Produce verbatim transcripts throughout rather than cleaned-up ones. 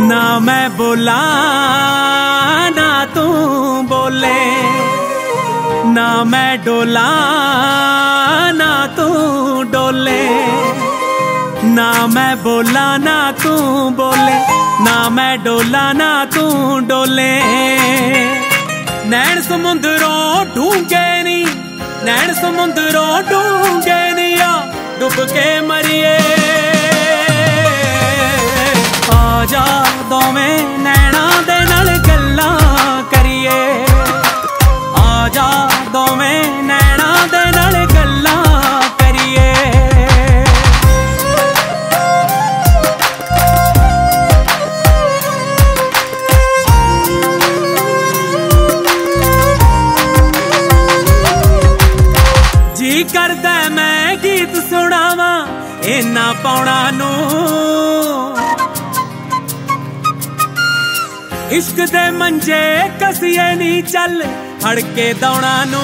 ना मैं बोला ना तू बोले, ना मैं डोला ना तू डोले, ना मैं बोला ना तू बोले, ना मैं डोला ना तू डोले। नैन समुंदरों ढूंगे नी, नैन समुंदरों ढूंगे नी, आ डुब के मरिए। आजा दोवें नैना दे नाल गल्लां करिए, आजा दोवें नैना दे नाल गल्लां करिए। जी करदा मैं गीत सुनावां इन्ना पौना नूं, इश्क दे मंजे कसिए नी चल फड़ के दौड़ा नूं।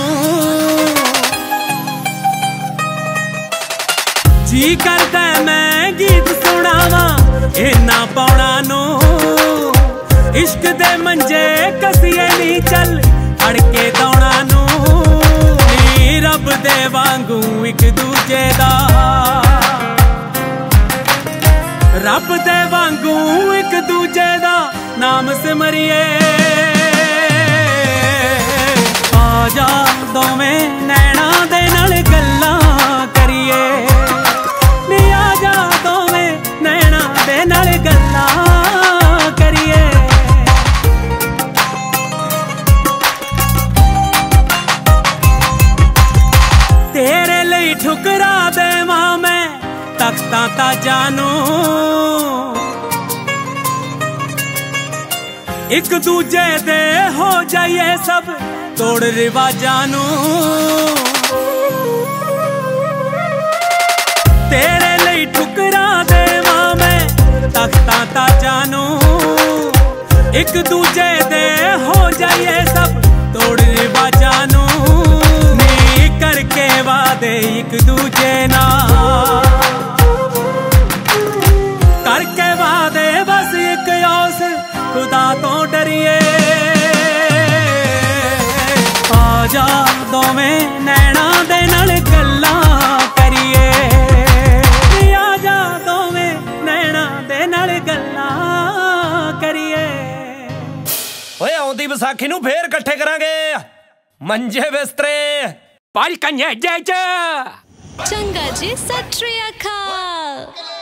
जी करदा मैं गीत सुनावां इन्ना पौना नूं, इश्क दे मंजे कसिए नी चल फड़ के दौड़ा नूं। नी रब दे वांगू इक दूजे दा, रब दे वांगू इक दूजे दा नाम सिमरिए। आजा दोवें नैना दे नाल गल्लां करिए, नी आजा दोवें नैना दे नाल गल्लां करिए। तेरे लई ठुकरा देवां मैं तख्तां ताजां नूं, एक दूजे दे हो जाइए सब तोड़ रिवाजां नूं। तेरे लई ठुकरा देवां मैं तख्तां ताजां नूं, एक दूजे दे हो जाइए सब तोड़ रिवाजां नूं। नी करके वादे एक दूजे नाल, करके वादे बस एक आस खुदा तो डरिए। आजा दोवें नैना दे नाल गल्लां करिए, आजा दोवें नैना दे नाल गल्लां करिए। ओए आउंदी विसाखी नूं फेर इकट्ठे करांगे मंजे बिस्तरे पल कन्या जय। चंगा जी, सत श्री अकाल।